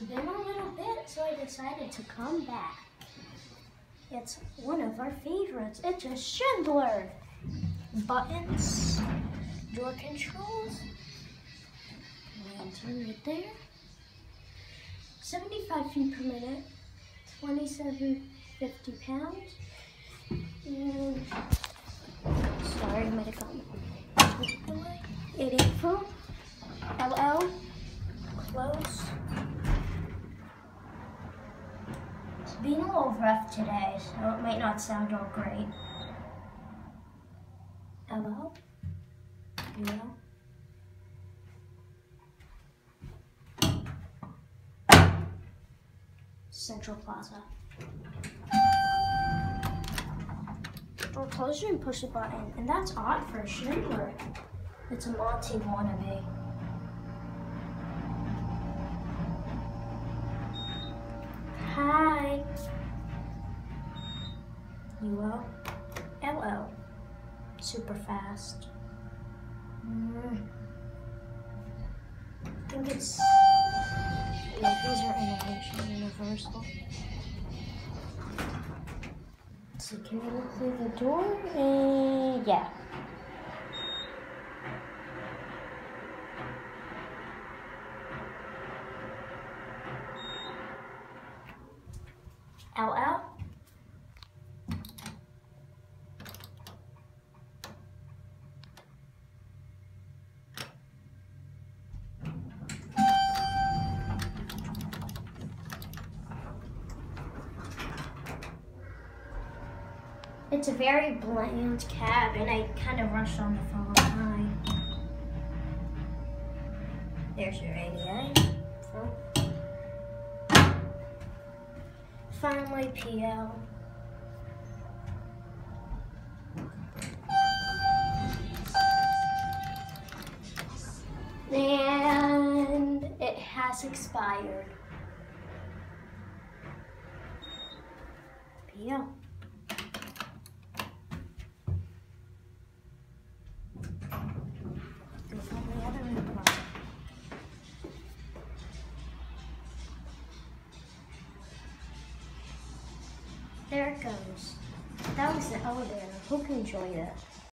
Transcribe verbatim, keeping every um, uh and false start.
been a little bit, so I decided to come back. It's one of our favorites. It's a Schindler. Buttons, door controls, lantern right there. seventy-five feet per minute, twenty-seven fifty pounds. And sorry, I might have gone away. eighty foot. L L. Close. It's been a little rough today, so it might not sound all great. L L. Yeah. Central Plaza. Door closure and push a button, and that's odd for a Schindler. It's a Monty wannabe. Hi. U L. L L. Super fast. Mm. I think it's, yeah, these are innovation, universal. Let's see, can we look through the door? Uh, yeah. L L. It's a very bland cab, and I kind of rushed on the phone. Hi. There's your A D A. Finally, P L. And it has expired. P L. There it goes. That was the elevator. Hope you enjoyed it.